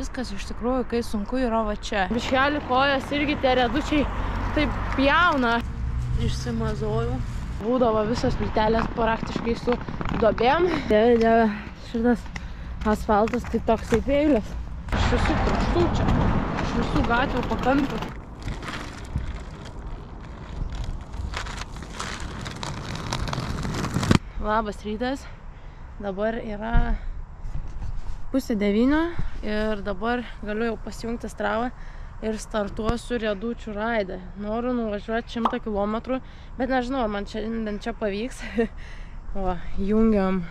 viskas iš tikrųjų, kai sunku yra va čia. Biškelį kojas irgi tie riedučiai taip pjauna. Išsimazojau. Būdavo visas plytelės praktiškai su duobėm. Dieve, šitas asfaltas tai toksai peilis. Iš visų kraštų čia, iš visų gatvių pakampių. Labas rytas. Dabar yra 8:30 ir dabar galiu jau pasijungti Stravą ir startuosiu riedučių raidą. Noriu nuvažiuoti 100 km, bet nežinau, ar man šiandien čia pavyks. O, jungiam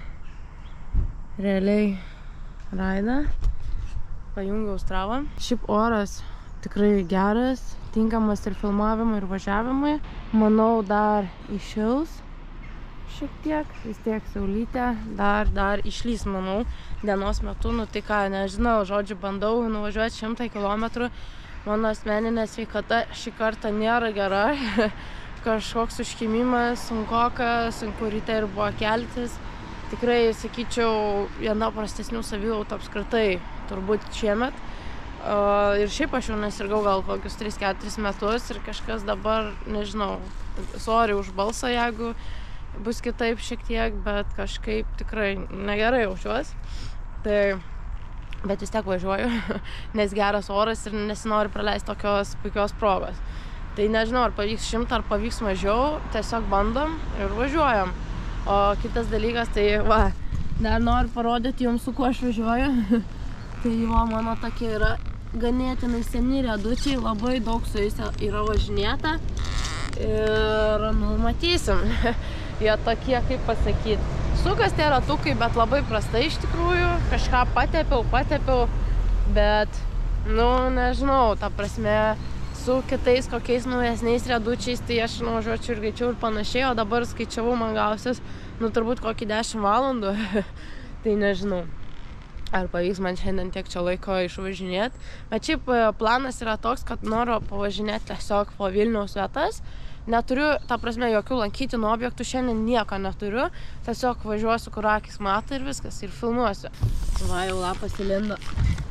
realiai raidą. Pajungiau Stravą. Šiaip oras tikrai geras, tinkamas ir filmavimui, ir važiavimui. Manau, dar iššils šiek tiek, vis tiek saulytė, dar išlys, manau, dienos metu. Nu tai ką, nežinau, žodžiu, bandau nuvažiuoti 100 km. Mano asmeninė sveikata šį kartą nėra gera. Kažkoks užkimimas, sunku ryte ir buvo keltis. Tikrai, sakyčiau, viena prastesnių savijautų apskritai, turbūt šiemet. Ir šiaip aš jau nesirgau gal kokius 3-4 metus ir kažkas dabar, nežinau, sorry už balsą, jeigu bus kitaip šiek tiek, bet kažkaip tikrai negerai jaučiuos. Tai, bet vis tiek važiuoju, nes geras oras ir nesinori praleisti tokios puikios progos. Tai nežinau, ar pavyks 100, ar pavyks mažiau, tiesiog bandom ir važiuojam. O kitas dalykas, tai va, dar noriu parodyti jums, su kuo aš važiuoju. Tai va, mano tokie yra ganėtinai seni riedučiai, labai daug su jais yra važinėta. Ir, nu, matysim. Jie tokie, kaip pasakyti, sukas tie ratukai, bet labai prastai iš tikrųjų. Kažką patepiau, bet, nu, nežinau, ta prasme, su kitais kokiais naujesniais riedučiais, tai aš nuvažiuočiau ir greičiau ir panašiai, o dabar skaičiavau, man gausis, nu, turbūt kokį 10 valandų. Tai nežinau, ar pavyks man šiandien tiek čia laiko išvažinėti. Bet šiaip planas yra toks, kad noriu pavažinėti tiesiog po Vilniaus vietas. Neturiu, ta prasme, jokių lankytinų objektų, šiandien nieko neturiu. Tiesiog važiuosiu, kur akis mato ir viskas, ir filmuosiu. Va, jau lapas įlindo.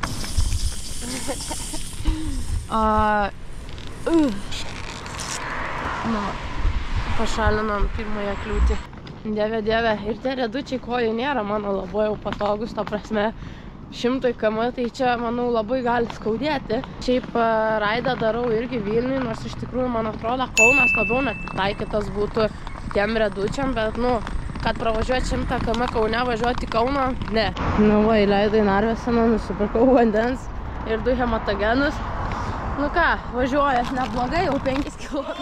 Nu, pašalinom pirmąją kliūtį. Dieve, ir tie riedučiai kojai nėra mano labai jau patogus, ta prasme, 100 km, tai čia, manau, labai gali skaudėti. Šiaip raidą darau irgi Vilniui, nors iš tikrųjų, man atrodo, Kaunas labiau netaikytas būtų tiem riedučiam, bet, nu, kad pravažiuoti 100 km Kaune, važiuoti į Kauną, ne. Nu, va, įleidau į Narveseną, nusipirkau vandens ir 2 hematogenus. Nu ką, važiuoju, neblogai, jau 5 km.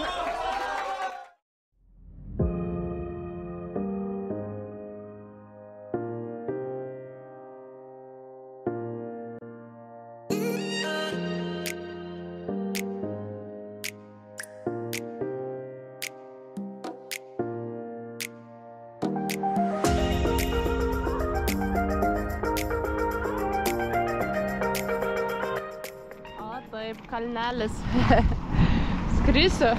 Taip, kalnelis. Skrisiu.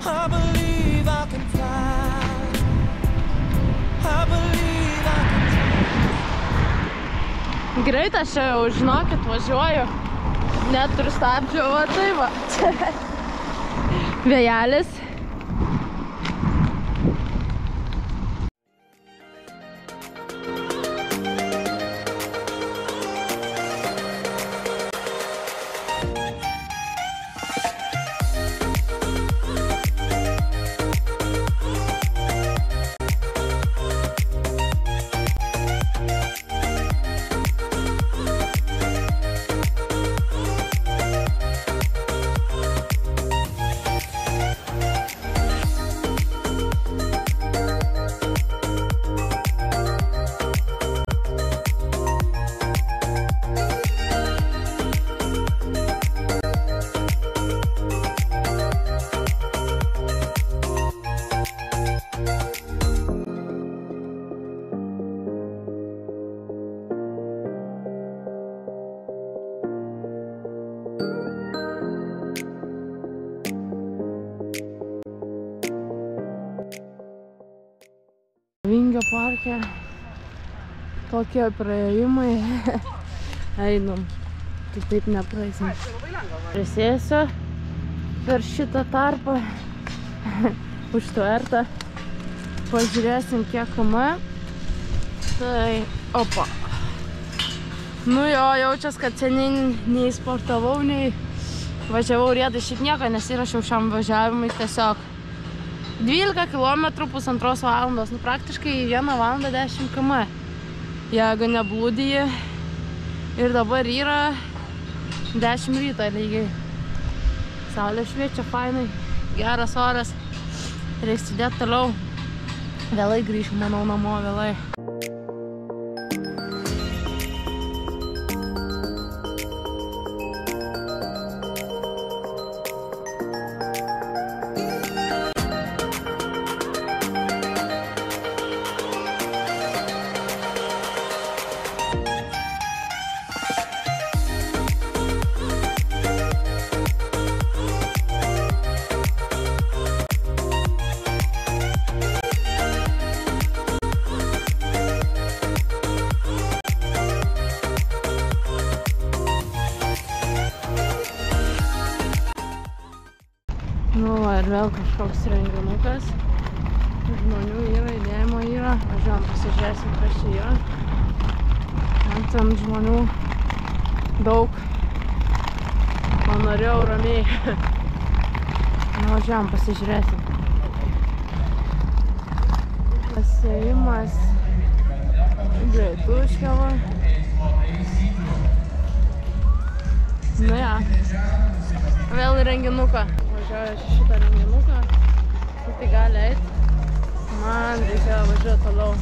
Greit aš čia jau, žinokit, važiuoju. Neturiu stabdžių, va tai va. Vėjelis. Vingio parke tokie praėjimai. Einam. tai taip nepraeisim. Prisėsiu per šitą tarpą, užtvertą. Pažiūrėsim, kiek km. Tai, opa. Nu jo, jaučias, kad seniai nei sportavau, nei važiavau riedai. Šiaip nieko nesirašiau šiam važiavimui, tiesiog 12 km 1,5 valandos, nu praktiškai 1 valandą 10 km. Jeigu neblūdiji. Ir dabar yra 10 ryto lygiai. Saulė šviečia fainai, geras oras. Reiks judėti toliau. Vėlai grįšiu, manau, namo vėlai. Nu, ir vėl kažkoks renginukas. Žmonių yra, judėjimo yra. Važiuojam, pasižiūrėsim, kas čia yra. Ten žmonių daug. Man norėjau ramiai. Važiuojam, pasižiūrėsim. Pasėjimas. Greituškėva. Nu ja. Vėl į renginuką. Važiuoju šitą renginuką, tai gali eit. Man reikia važiuoti toliau.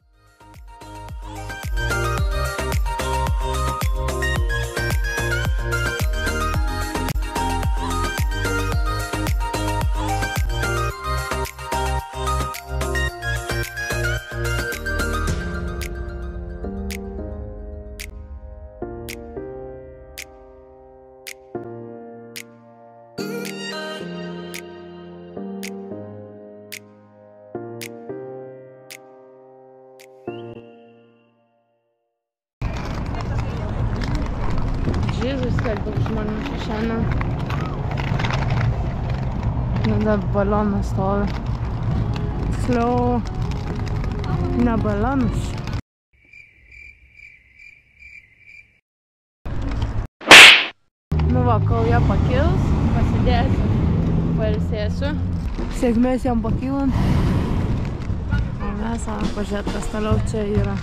Jėzus, kiek daug žmonių šiandien. Dar balionas stovi. Tiksliau, ne balionas. Nu va, kol jie pakils, pasidėsiu, pailsėsiu. Sėkmės jam pakylant. O mes pažiūrėt, kas toliau čia yra.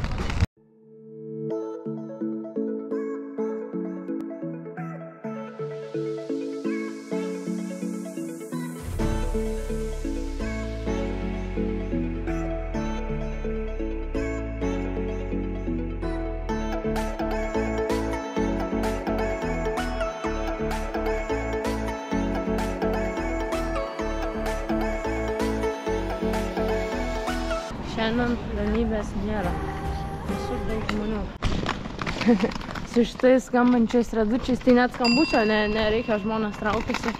Šiandien ramybės nėra. Visur daug žmonių. Su šitais skambančiais radučiais, tai net skambučio nereikia, žmonės traukiasi.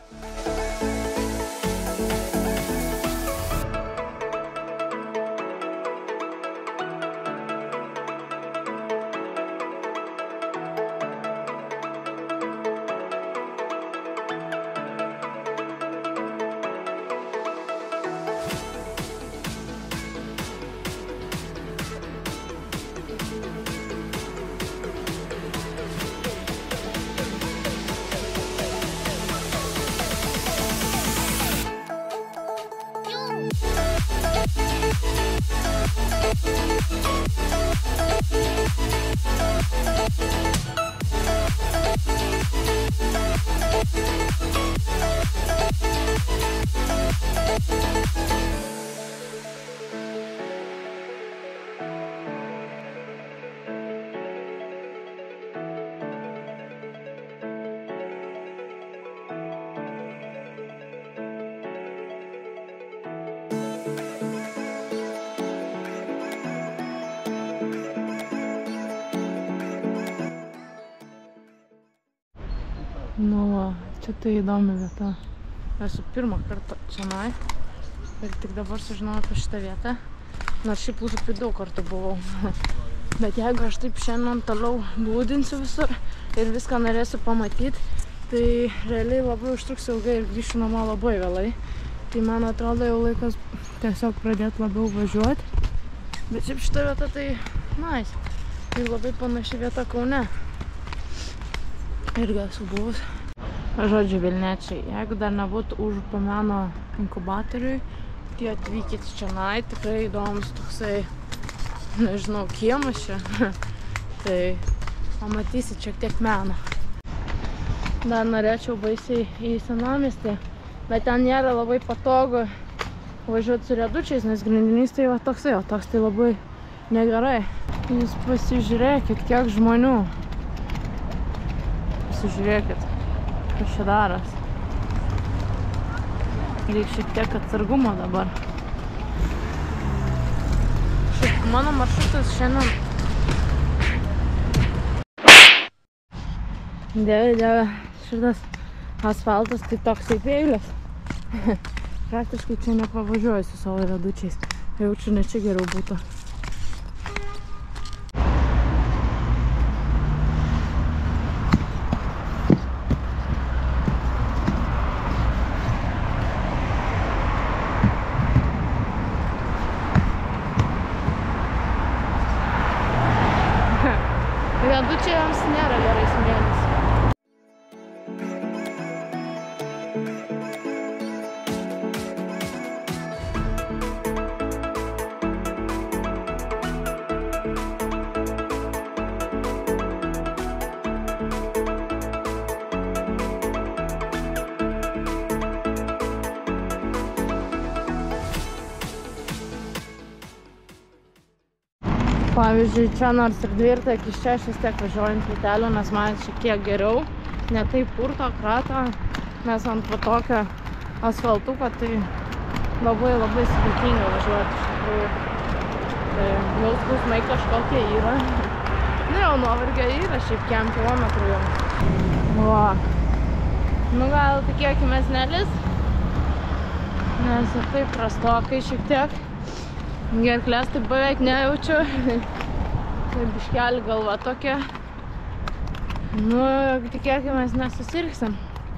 Nu va, čia tai įdomi vieta. Esu pirmą kartą čionai ir tik dabar sužinojau apie šitą vietą. Nors šiaip Užupy daug kartų buvau. Bet jeigu aš taip šiandien toliau blūdinsiu visur, ir viską norėsiu pamatyti, tai realiai labai užtruks ilgai ir grįšiu namo labai vėlai. Tai man atrodo jau laikas tiesiog pradėti labiau važiuoti. Bet šiaip šita vieta tai nice. Tai labai panaši vieta Kaune. Irgi esu buvus. Žodžiu, Vilniečiai, jeigu dar nebūtų Užupio meno inkubatoriui, tai atvykit čionai, tikrai įdomus toksai, nežinau, kiemas čia. Tai pamatysit šiek tiek meno. Dar norėčiau baisiai į senamiestį, bet ten nėra labai patogu važiuoti su riedučiais, nes grindinys tai va toksai, o toks tai labai negerai. Jūs pasižiūrėkit, kiek žmonių. Pasižiūrėkit, kas čia daras. Reikia šiek tiek atsargumo dabar. Šiaip mano maršrutas šiandien... Dieve, šitas asfaltas tai toksai peilis. Praktiškai čia nepavažiuoju su savo riedučiais. Jaučiu, ne čia geriau būtų. Riedučiams nėra gerai smėlis. Pavyzdžiui, čia nors ir dvirta, iki čia šiek tiek važiuojant plytelių, nes man šiek tiek geriau, ne taip purto kratą, nes ant tokio asfaltuko tai labai sudėtinga važiuoti iš tikrųjų. Tai jau skausmai kažkokie yra. Nu jau nuovargio yra, šiaip kiam kilometrų jau. Va. Nu gal tikėkimės nelis, nes ir taip prastokai šiek tiek. Gerklės taip beveik nejaučiu. Tai biškelį galva tokia. Nu, tikėkimės nesusirgsim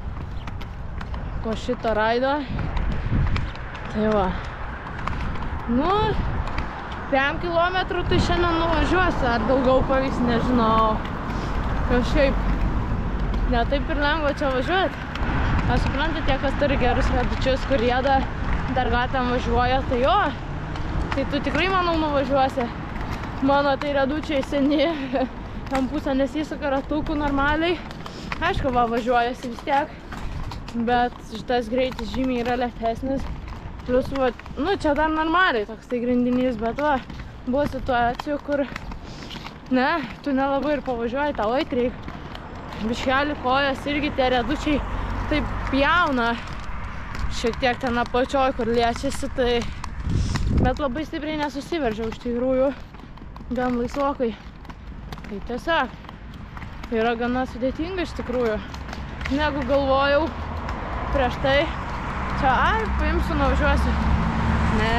po šito raido. Tai va. Nu, 5 kilometrų tai šiandien nuvažiuosiu. Ar daugiau pavyks, nežinau. Kažkaip ne taip ir lengva čia važiuoti. Aš suprantu, tie, kas turi gerus riedučius, kur jie dar gatvėm važiuoja, tai jo. Tai tu tikrai, manau, nuvažiuosi. Mano tai riedučiai seni, tam pusę nesisuka ratukų normaliai. Aišku, va, važiuojasi vis tiek, bet šitas greitis žymiai yra lėtesnis. Plius, va, nu, čia dar normaliai toks tai grindinys, bet va, buvo situacijų, kur, ne, tu nelabai ir pavažiuoji, tau eit reik. Biškelį kojas irgi tie riedučiai taip pjauna. Šiek tiek ten apačioj, kur liečiasi, tai... Bet labai stipriai nesusiveržiau iš tikrųjų, gan laisvokai. Tai tiesiog, yra gana sudėtinga iš tikrųjų, negu galvojau prieš tai. Čia, paimsiu, nuvažiuosiu. Ne.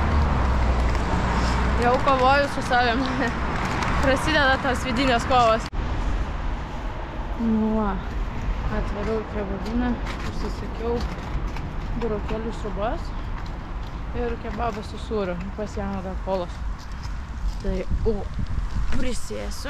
Jau kovoju su savim. Prasideda tas vidinės kovos. Nu va, atvariau kebabinę, užsisakiau burokėlių sriubos. Ir kebabas su sūriu, pasiėmiau dar kolos. Tai, prisėsiu.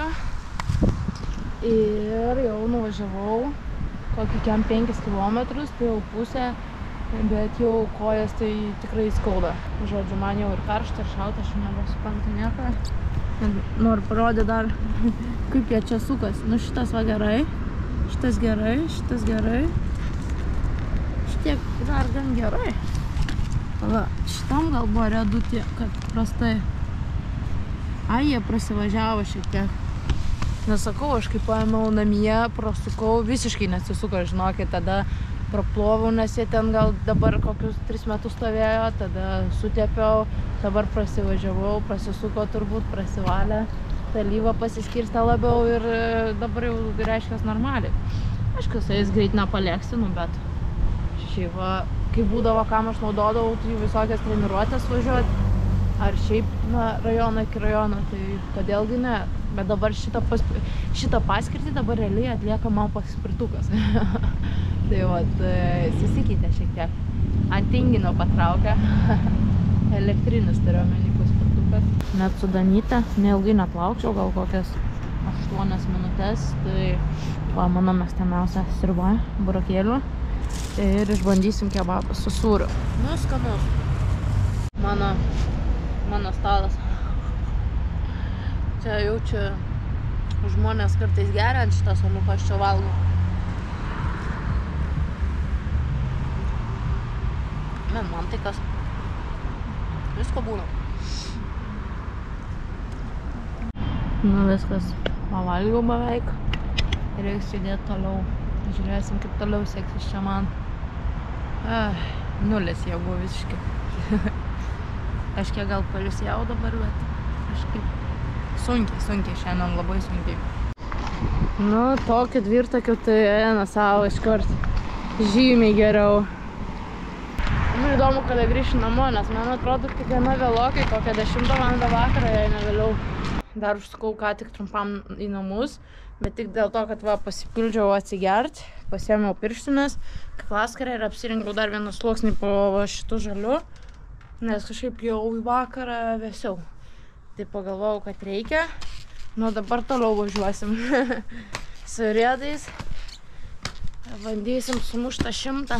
Ir jau nuvažiavau kokį 5 kilometrus, tai jau pusę, bet jau kojas tai tikrai skauda. Žodžiu, man jau ir karšta, ir šalta, aš nebesuprantu nieko. Noriu parodyti dar, kaip jie čia sukas. Nu, šitas va gerai, šitas gerai, šitas gerai. Šitiek dar gan gerai. Va, šitam gal buvo riedutė, kad prastai. Jie prasivažiavo šiek tiek. Nesakau, aš kaip paėmiau namie, prasukau, visiškai nesisuko, žinokit, tada praplovau, nes jie ten gal dabar kokius 3 metus stovėjo, tada sutėpiau, dabar prasivažiavau, prasisuko turbūt, prasivalė, ta lyva pasiskirstė labiau ir dabar jau reiškia normaliai. Aišku, su jais greit nepalėksi, nu, bet šiaip va, kai būdavo, kam aš naudodavau, tai visokias treniruotės važiuoti, ar šiaip, na, rajoną iki rajono, tai kodėlgi ne. Bet dabar šitą paskirtį dabar realiai atlieka man paspirtukas. Tai vat, susikeitė šiek tiek. Ant tinginio patraukia. Elektrinis turiu omeny paspirtukas. Net su Danyte neilgai neplaukčiau, gal kokias 8 minutės. Tai va, mano mėgstamiausia sriuba, burokėlių. Ir išbandysim kebabą su sūriu. Nu, skanus. Mano stalas. Čia jaučiu žmonės kartais geria ant šitą suoliuką, aš čia valgau. Man tai kas. Visko būna. Nu, viskas. Pavalgiau beveik. Reiks judėti toliau. Žiūrėsim, kaip toliau seksis čia man. Nulis jėgų visiškai. Aš kiek gal paliusėjau dabar, bet kažkaip sunkiai šiandien, labai sunkiai. Nu, tokiu dvirtakiu tai eina savo iškart žymiai geriau. Nu, įdomu, kada grįšiu namo, nes man atrodo, kad gana vėlokai, kokią 10 valandą vakarą, jei ne vėliau. Dar užsukau ką tik trumpam į namus, bet tik dėl to, kad va, pasipildžiau atsigert, pasiėmiau pirštines, kaip vaskarą ir apsirinkiau dar vieną sluoksnį po šitų žalių, nes kažkaip jau į vakarą vėsiau. Tai pagalvojau, kad reikia. Nu, dabar toliau važiuosim su riedais. Bandysim sumuštą 100.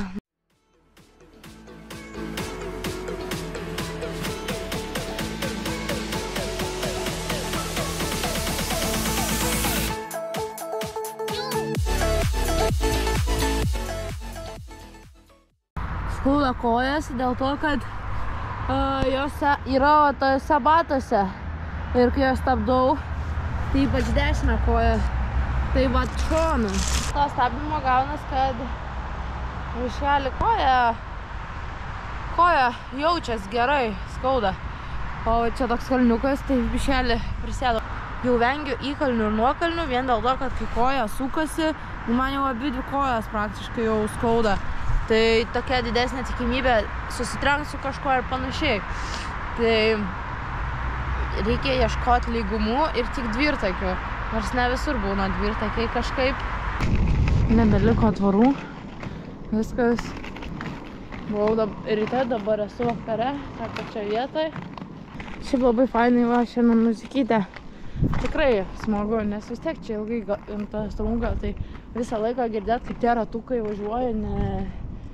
Skauda kojas dėl to, kad jos yra tojose batose. Ir kai jos stabdau, tai ypač dešinę koją, tai va šonu. To stabdymo gaunas, kad višelį koja jaučias gerai, skauda. O čia toks kalniukas, tai višelį prisėdo. Jau vengiu įkalnių ir nuokalnių, vien dėl to, kad kai koja sukasi, man jau abidvi kojas praktiškai jau skauda. Tai tokia didesnė tikimybė susitrenkt su kažkuo ir panašiai. Tai reikia ieškoti lygumų ir tik dvirtakių, nors ne visur būna dvirtakiai kažkaip. Nebeliko tvorų, viskas. Buvau ryte, dabar esu vakare, tą pačią vietą. Šiaip labai fainai va, šiandien muzikytė. Tikrai smagu, nes vis tiek čia ilgai gamtas trunka, tai visą laiką girdėt, kaip tie ratukai važiuoja, ne...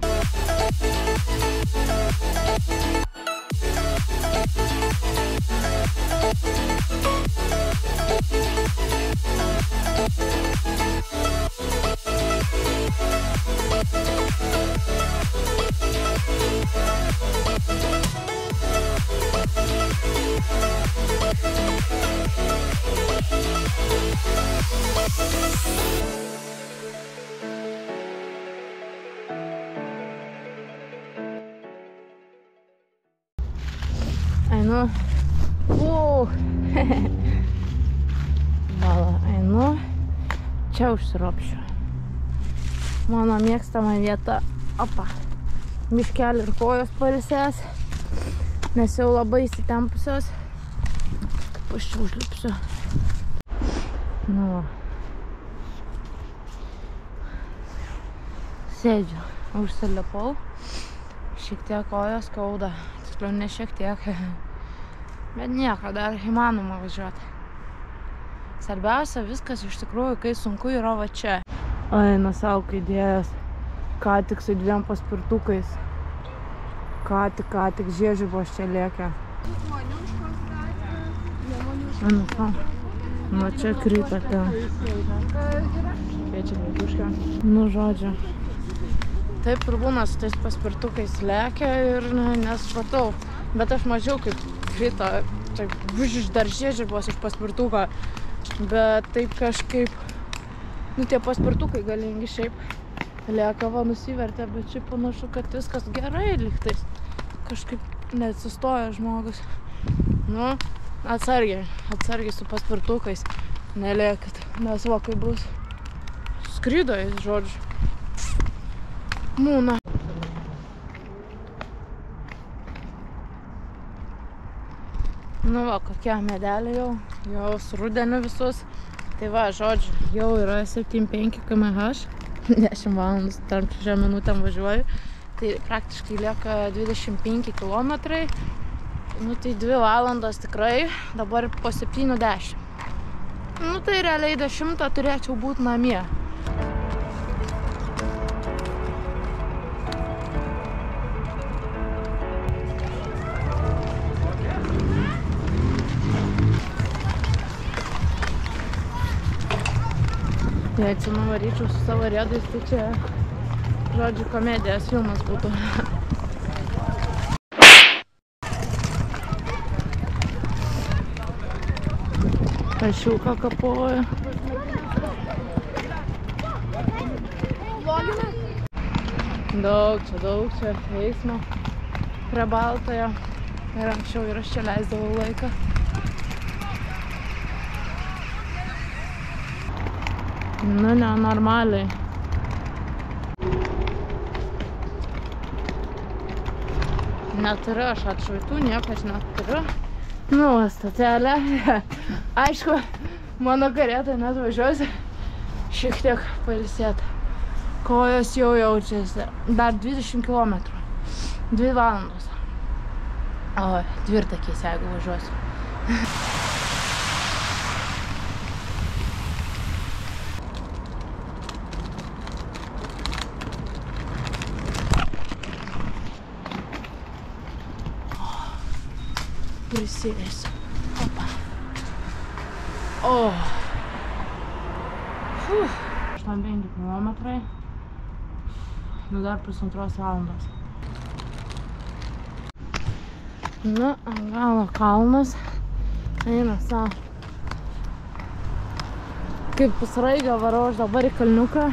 Einu. Vala, einu. Čia užsiropšiu. Mano mėgstama vieta. Opa. Miškelį ir kojos pailsės. Nes jau labai įsitempusios. Kaip aš čia užlipsiu. Nu. Sėdžiu. Užsilipau. Šiek tiek kojos skauda. Tiksliau, ne šiek tiek. Bet nieko, dar įmanoma važiuoti. Svarbiausia viskas iš tikrųjų, kai sunku yra va čia. Eina Salka idėjas. Ką tik su 2 paspirtukais. Ką tik žiežibos čia lėkia. Nu čia krypa ten. Nu žodžiu. Taip ir būna su tais paspirtukais lėkia ir nesupratau. Bet aš mažiau kaip krito, čia dar žiežibos iš paspirtuko. Bet taip kažkaip, nu tie paspirtukai galingi šiaip lėka, va nusivertė, bet šiaip panašu, kad viskas gerai lygtais. Kažkaip neatsistoja žmogus. Nu, atsargiai su paspirtukais nelėkit, nes va kai bus skrido jis, žodžiu. Mūna. Nu va, kokie medeliai jau su rudeniu visus. Tai va, žodžiu, jau yra 7,5 km/h, 10 valandų, tarp 6 minutėm važiuoju. Tai praktiškai lieka 25 km. Nu tai 2 valandos tikrai, dabar po 7:10. Nu tai realiai 10 turėčiau būti namie. Jei čia nuvaryčiau su savo riedais, tai čia, žodžiu, komedijos filmas būtų. Kašiuką kapoju. Daug čia eismo prie Baltojo. Ir anksčiau ir aš čia leisdavau laiką. Nu, ne, normaliai. Neturiu aš atšvaitų, nieko aš neturiu. Nu, stotelė. Aišku, mano karieta net važiuosi šiek tiek pailsėti. Kojos jau jaučiasi. Dar 20 km. 2 valandos. O, dvirtakiais, jeigu važiuosiu. Prisėsiu. Opa. O. 85 km. Nu dar plus 2 valandos. Nu, ant galo kalnas. Eina savo. Kaip pusraigą varau aš dabar į kalniuką.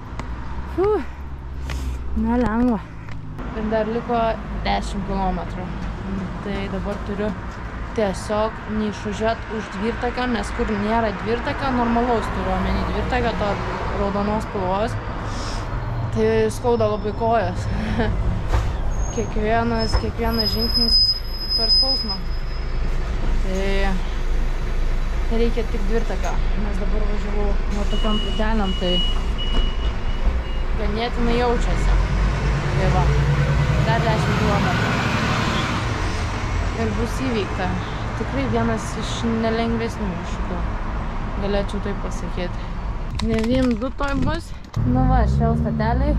Nelengva. Ir dar liko 10 km. Tai dabar turiu tiesiog neišvažiuoti už dvirtaką, nes kur nėra dvirtaką, normalaus turiu omeny dvirtaką, to raudonos spalvos, tai skauda labai kojas. Kiekvienas žingsnis per skausmą. Tai reikia tik dvirtaką, nes dabar važiavau nuo tokiam plytelėm, tai ganėtinai jaučiasi. Tai va, dar 10 km. Ir bus įveikta. Tikrai vienas iš nelengvesnių iššūkių. Galėčiau taip pasakyti. 9-2 toj bus. Nu va, šiau stateliai.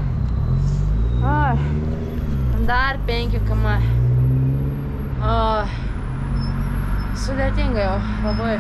Dar 5 km. Sudėtinga jau, labai.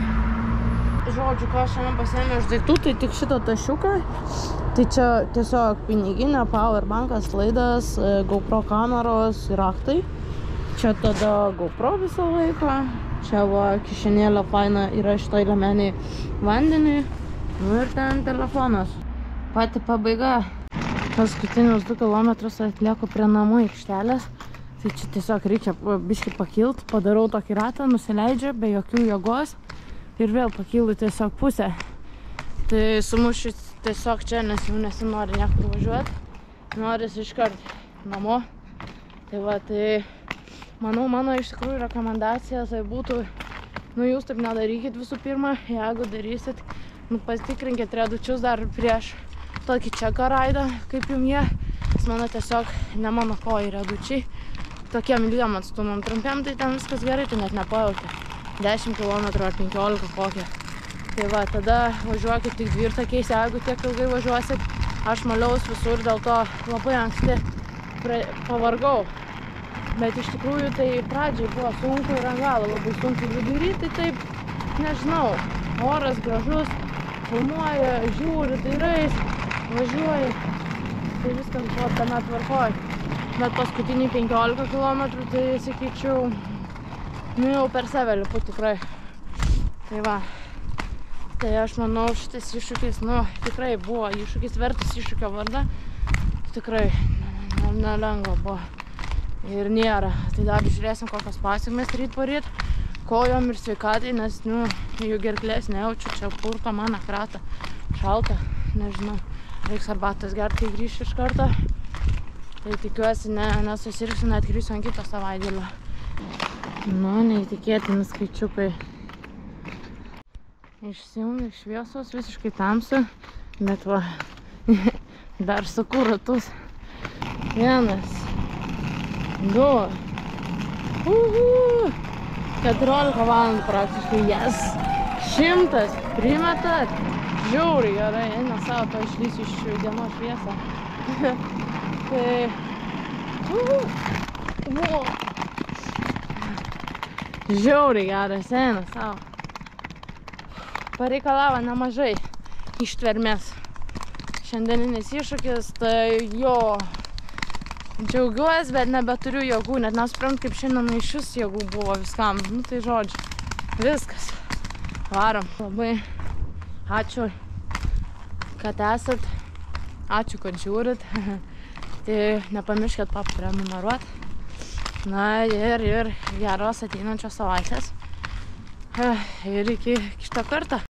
Žodžiu, ką šiandien pasiėmė iš daiktų, tai tik šitą tašiuką. Tai čia tiesiog piniginė, powerbankas, laidas, GoPro kameros ir raktai. Čia tada GoPro visą laiką. Čia va, kišenėlė faina yra šitoj liemeniai vandenį. Nu ir ten telefonas. Pati pabaiga. Paskutinius 2 km atlieku prie namų aikštelės. Tai čia tiesiog reikia biškį pakilt. Padarau tokį ratą, nusileidžiu be jokių jėgos. Ir vėl pakilu tiesiog pusę. Tai sumušiu tiesiog čia, nes jau nesinori niekur važiuoti. Noris iškart namo. Tai va, tai manau, mano iš tikrųjų rekomendacija tai būtų, nu jūs taip nedarykit visų pirma, jeigu darysit, nu pasitikrinkit riedučius dar prieš tokį čeką raidą, kaip jum jie, nes mano tiesiog ne mano kojai riedučiai, tokiem ilgiam atstumam trumpiam, tai ten viskas gerai, tai net nepajauti, 10 km ar 15 kokią. Tai va, tada važiuokit tik dvirtakiais, jeigu tiek ilgai važiuosit, aš maliaus visur, dėl to labai anksti pavargau. Bet iš tikrųjų tai pradžiai buvo sunku ir ant galo labai sunku vidury, tai taip, nežinau, oras gražus, filmuoja, žiūri, dairais, važiuoja, tai viskas buvo tame tvarkoj. Bet paskutiniai 15 km, tai sakyčiau, nu jau per save lipu tikrai. Tai va, tai aš manau šitas iššūkis, nu tikrai buvo iššūkis vertas iššūkio vardą, tikrai nelengva buvo. Ir nėra. Tai dar žiūrėsim, kokios pasekmės ryt poryt, kojom ir sveikatai, nes, nu, jų gerklės nejaučiu, čia purto man kratą, šalta, nežinau, reiks arbatos gerti, kai grįšiu iš karto. Tai tikiuosi, nesusirgsiu, net grįsiu ant kito savaitgalio. Nu, neįtikėtini skaičiukai. Išsijungia šviesos, visiškai tamsu, bet va, dar suku ratus. 1, 2, 14 valandų praktiškai, yes! 100, primetat? Žiauriai gerai, eina savo, to išlysiu iš dienos šviesą. Tai... Žiauriai geras, eina savo. Pareikalavo nemažai ištvermės. Šiandieninis iššūkis, tai jo, džiaugiuosi, bet nebeturiu jėgų, net nesuprantu, kaip šiandien iš vis jėgų buvo viskam. Nu tai žodžiu, viskas. Varom. Labai ačiū, kad esat. Ačiū, kad žiūrit. Tai nepamirškit paprenumeruot. Na ir geros ateinančios savaitės. Ir iki kito karto.